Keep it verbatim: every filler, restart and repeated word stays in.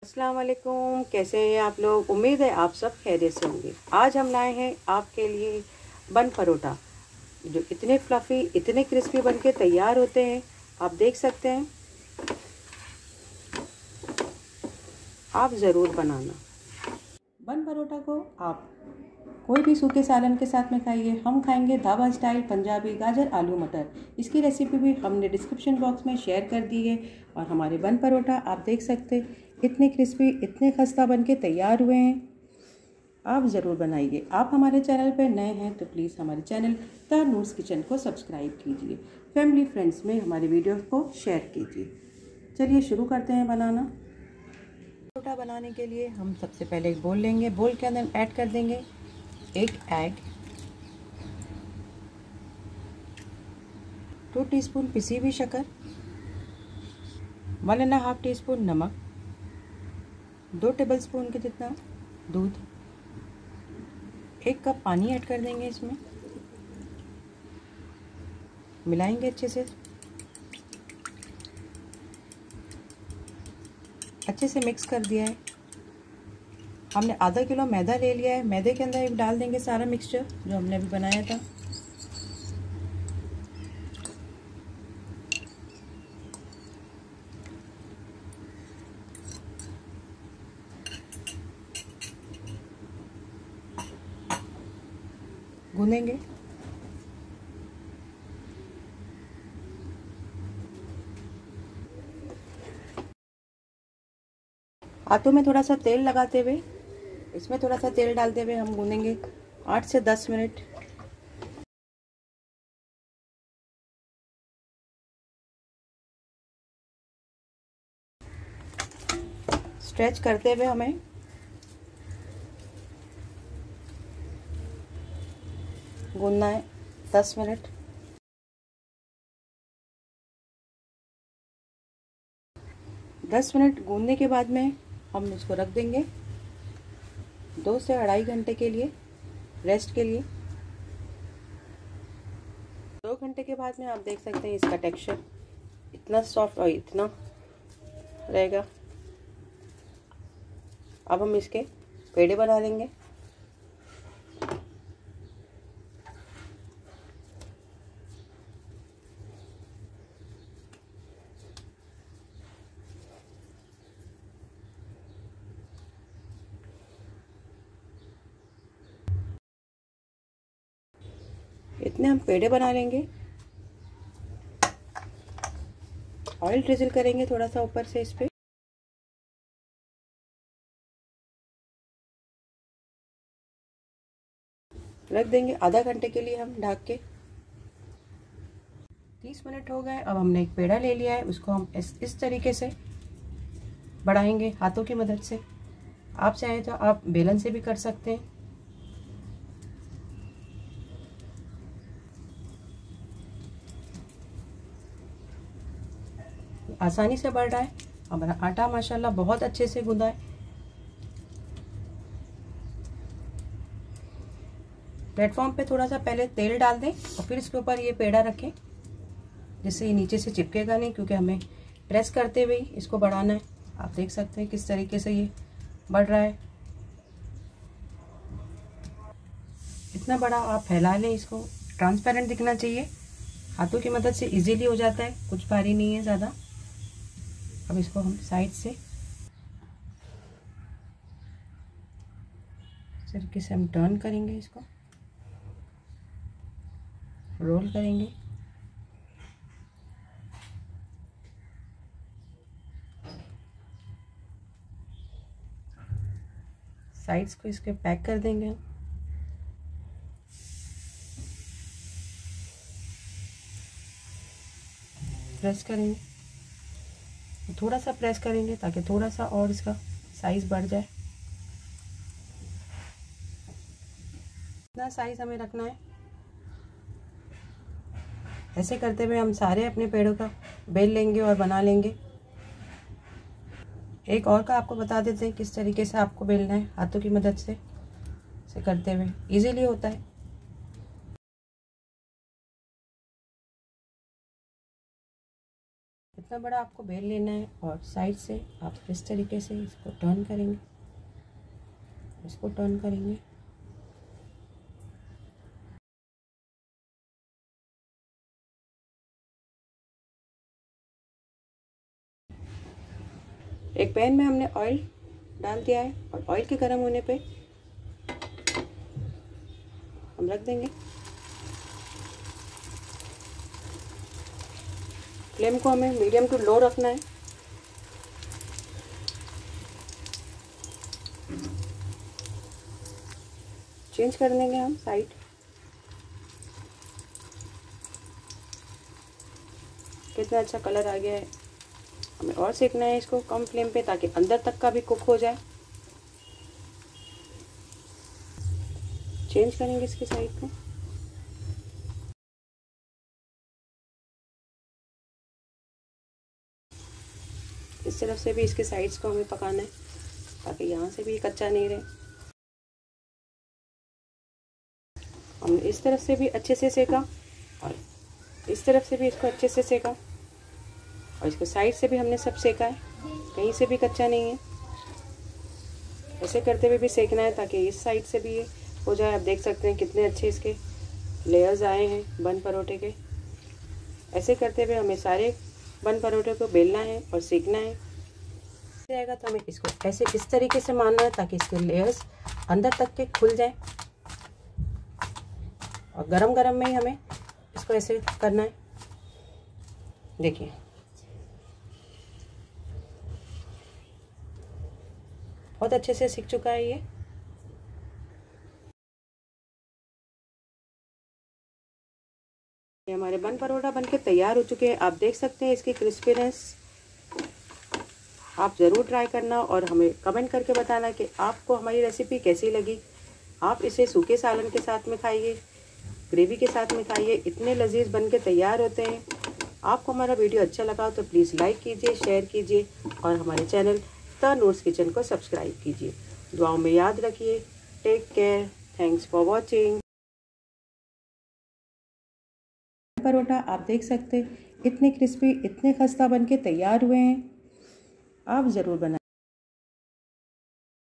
अस्सलाम वालेकुम, कैसे हैं आप लोग। उम्मीद है आप सब खैरियत से होंगे। आज हम लाए हैं आपके लिए बन परोठा, जो इतने फ्लफ़ी इतने क्रिस्पी बन के तैयार होते हैं। आप देख सकते हैं, आप ज़रूर बनाना। बन परोठा को आप कोई भी सूखे सालन के साथ में खाइए। हम खाएंगे ढाबा स्टाइल पंजाबी गाजर आलू मटर। इसकी रेसिपी भी हमने डिस्क्रिप्शन बॉक्स में शेयर कर दी है। और हमारे बन परोठा आप देख सकते हैं, इतने क्रिस्पी इतने खस्ता बन के तैयार हुए हैं। आप ज़रूर बनाइए। आप हमारे चैनल पर नए हैं तो प्लीज़ हमारे चैनल द नूर्स किचन को सब्सक्राइब कीजिए। फैमिली फ्रेंड्स में हमारे वीडियो को शेयर कीजिए। चलिए शुरू करते हैं बनाना। परोठा बनाने के लिए हम सबसे पहले एक बोल लेंगे। बोल के अंदर ऐड कर देंगे एक एग, टू टीस्पून पिसी हुई शक्कर, one and half tea spoon नमक, दो टेबलस्पून के जितना दूध, एक कप पानी ऐड कर देंगे। इसमें मिलाएंगे अच्छे से। अच्छे से मिक्स कर दिया है। हमने आधा किलो मैदा ले लिया है। मैदे के अंदर डाल देंगे सारा मिक्सचर जो हमने अभी बनाया था। गूंदेंगे। हाथों में थोड़ा सा तेल लगाते हुए, इसमें थोड़ा सा तेल डालते हुए हम गूंदेंगे आठ से दस मिनट। स्ट्रेच करते हुए हमें गूंदना है दस मिनट। दस मिनट गूंदने के बाद में हम इसको रख देंगे दो से अढ़ाई घंटे के लिए रेस्ट के लिए। दो घंटे के बाद में आप देख सकते हैं इसका टेक्सचर इतना सॉफ्ट और इतना रहेगा। अब हम इसके पेड़े बना लेंगे। इतने हम पेड़े बना लेंगे। ऑयल ड्रिजल करेंगे थोड़ा सा ऊपर से इस पे। रख देंगे आधा घंटे के लिए हम ढक के। तीस मिनट हो गए। अब हमने एक पेड़ा ले लिया है, उसको हम इस इस तरीके से बढ़ाएंगे हाथों की मदद से। आप चाहें तो आप बेलन से भी कर सकते हैं। आसानी से बढ़ रहा है। हमारा आटा माशाल्लाह बहुत अच्छे से गूंदा है। प्लेटफॉर्म पे थोड़ा सा पहले तेल डाल दें और फिर इसके ऊपर ये पेड़ा रखें, जिससे ये नीचे से चिपकेगा नहीं, क्योंकि हमें प्रेस करते हुए इसको बढ़ाना है। आप देख सकते हैं किस तरीके से ये बढ़ रहा है। इतना बड़ा आप फैला लें, इसको ट्रांसपेरेंट दिखना चाहिए। हाथों की मदद से इजीली हो जाता है, कुछ भारी नहीं है ज़्यादा। अब इसको हम साइड से इस तरीके से हम टर्न करेंगे, इसको रोल करेंगे। साइड्स को इसके पैक कर देंगे। प्रेस करेंगे, थोड़ा सा प्रेस करेंगे ताकि थोड़ा सा और इसका साइज बढ़ जाए। इतना साइज हमें रखना है। ऐसे करते हुए हम सारे अपने पेड़ों का बेल लेंगे और बना लेंगे। एक और का आपको बता देते हैं किस तरीके से आपको बेलना है। हाथों की मदद से ऐसे करते हुए इजीली होता है। इतना बड़ा आपको बेल लेना है और साइड से आप इस तरीके से इसको टर्न करेंगे, इसको टर्न करेंगे। एक पैन में हमने ऑयल डाल दिया है और ऑयल के गर्म होने पे हम रख देंगे। फ्लेम को हमें मीडियम टू लो रखना है। चेंज कर देंगे हम साइड। कितना अच्छा कलर आ गया है। हमें और सेकना है इसको कम फ्लेम पे ताकि अंदर तक का भी कुक हो जाए। चेंज करेंगे इसकी साइड को। इस तरफ से भी इसके साइड्स को हमें पकाना है ताकि यहाँ से भी कच्चा नहीं रहे। हमने इस तरफ से भी अच्छे से सेका और इस तरफ से भी इसको अच्छे से सेका और इसको साइड से भी हमने सब सेका है, कहीं से भी कच्चा नहीं है। ऐसे करते हुए भी सेकना है ताकि इस साइड से भी ये हो जाए। आप देख सकते हैं कितने अच्छे इसके लेयर्स आए हैं बन परोठे के। ऐसे करते हुए हमें सारे बन परोठे को बेलना है और सेकना है। जाएगा तो हमें इसको ऐसे इस तरीके से मारना है ताकि इसके लेयर्स अंदर तक के खुल जाए और गरम गरम में ही हमें इसको ऐसे करना है। देखिए बहुत अच्छे से सीख चुका है ये। ये हमारे बन परोठा बनके तैयार हो चुके हैं। आप देख सकते हैं इसकी क्रिस्पीनेस। आप ज़रूर ट्राई करना और हमें कमेंट करके बताना कि आपको हमारी रेसिपी कैसी लगी। आप इसे सूखे सालन के साथ में खाइए, ग्रेवी के साथ में खाइए, इतने लजीज बन के तैयार होते हैं। आपको हमारा वीडियो अच्छा लगा तो प्लीज़ लाइक कीजिए, शेयर कीजिए और हमारे चैनल द नूर्स किचन को सब्सक्राइब कीजिए। दुआओं में याद रखिए। Take care. Thanks for watching. Paratha आप देख सकते इतने क्रिस्पी, इतने खस्ता बन के तैयार हुए हैं। आप ज़रूर बनाएं।